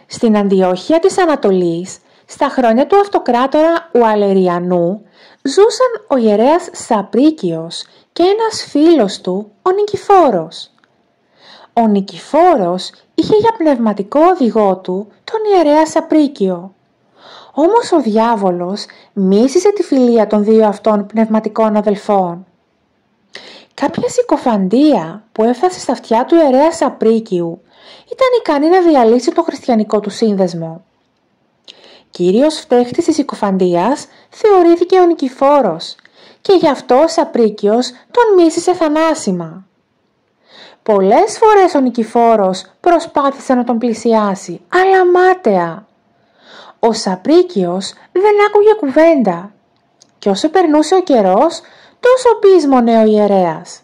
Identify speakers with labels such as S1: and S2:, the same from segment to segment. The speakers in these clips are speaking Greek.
S1: Στην Αντιόχεια της Ανατολής, στα χρόνια του αυτοκράτορα Ουαλεριανού, ζούσαν ο ιερέας Σαπρίκιος και ένας φίλος του, ο Νικηφόρος. Ο Νικηφόρος είχε για πνευματικό οδηγό του τον ιερέα Σαπρίκιο. Όμως ο διάβολος μίσησε τη φιλία των δύο αυτών πνευματικών αδελφών. Κάποια συκοφαντία που έφτασε στα αυτιά του ιερέα Σαπρίκιου ήταν ικανή να διαλύσει το χριστιανικό του σύνδεσμο. Κύριος φταίχτης της συκοφαντίας θεωρήθηκε ο Νικηφόρος και γι' αυτό ο Σαπρίκιος τον μίσησε θανάσιμα. Πολλές φορές ο Νικηφόρος προσπάθησε να τον πλησιάσει, αλλά μάταια. Ο Σαπρίκιος δεν άκουγε κουβέντα και όσο περνούσε ο καιρός, τόσο πείσμονε ο ιερέας.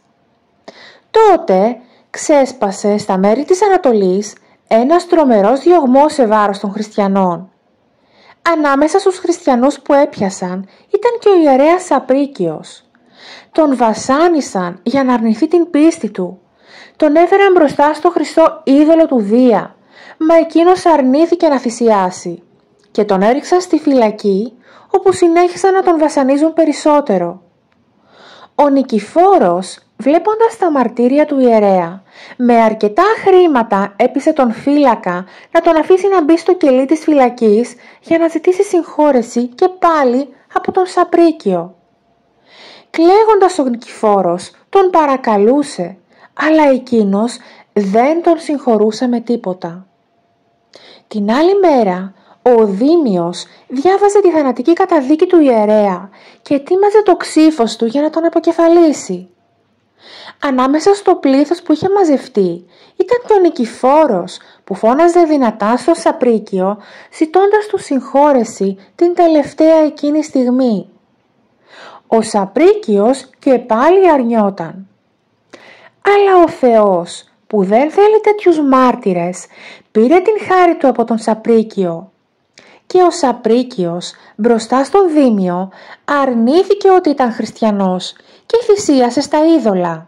S1: Τότε ξέσπασε στα μέρη της Ανατολής ένας τρομερός διωγμός σε βάρος των χριστιανών. Ανάμεσα στους χριστιανούς που έπιασαν ήταν και ο ιερέας Σαπρίκιος. Τον βασάνισαν για να αρνηθεί την πίστη του. Τον έφεραν μπροστά στο Χριστό είδωλο του Δία, μα εκείνος αρνήθηκε να θυσιάσει και τον έριξαν στη φυλακή, όπου συνέχισαν να τον βασανίζουν περισσότερο. Ο Νικηφόρος, βλέποντας τα μαρτύρια του ιερέα, με αρκετά χρήματα έπεισε τον φύλακα να τον αφήσει να μπει στο κελί της φυλακής για να ζητήσει συγχώρεση και πάλι από τον Σαπρίκιο. Κλαίγοντας ο Νικηφόρος τον παρακαλούσε, αλλά εκείνος δεν τον συγχωρούσε με τίποτα. Την άλλη μέρα, ο Δήμιος διάβαζε τη θανατική καταδίκη του ιερέα και ετοίμαζε το ξύφος του για να τον αποκεφαλίσει. Ανάμεσα στο πλήθος που είχε μαζευτεί ήταν και ο Νικηφόρος που φώναζε δυνατά στο Σαπρίκιο, ζητώντας του συγχώρεση την τελευταία εκείνη στιγμή. Ο Σαπρίκιος και πάλι αρνιόταν. Αλλά ο Θεός, που δεν θέλει τέτοιους μάρτυρες, πήρε την χάρη του από τον Σαπρίκιο. Και ο Σαπρίκιος μπροστά στον Δήμιο αρνήθηκε ότι ήταν χριστιανός και θυσίασε στα είδωλα.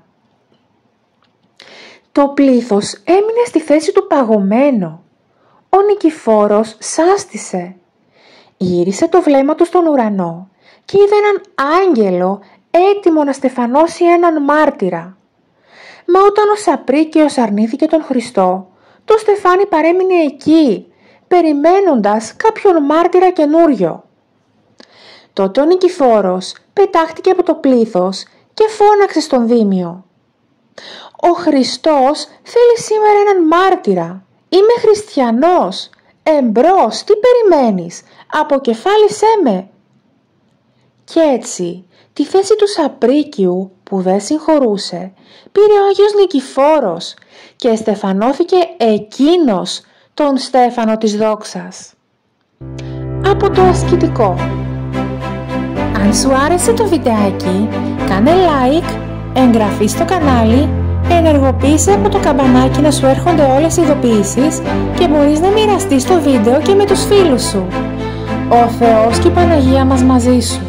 S1: Το πλήθος έμεινε στη θέση του παγωμένο. Ο Νικηφόρος σάστησε. Γύρισε το βλέμμα του στον ουρανό και είδε έναν άγγελο έτοιμο να στεφανώσει έναν μάρτυρα. Μα όταν ο Σαπρίκιος αρνήθηκε τον Χριστό, το στεφάνι παρέμεινε εκεί, περιμένοντας κάποιον μάρτυρα καινούριο. Τότε ο Νικηφόρος πετάχτηκε από το πλήθος και φώναξε στον Δήμιο: «Ο Χριστός θέλει σήμερα έναν μάρτυρα. Είμαι χριστιανός. Εμπρός, τι περιμένεις? Αποκεφάλισέ με». Κι έτσι, τη θέση του Σαπρίκιου που δεν συγχωρούσε, πήρε ο Άγιος Νικηφόρος και στεφανώθηκε εκείνος τον στέφανο της δόξας. Από το ασκητικό. Αν σου άρεσε το βιντεάκι, κάνε like, εγγραφή στο κανάλι, ενεργοποίησε από το καμπανάκι να σου έρχονται όλες οι ειδοποιήσεις και μπορείς να μοιραστείς το βίντεο και με τους φίλους σου. Ο Θεός και η Παναγία μας μαζί σου.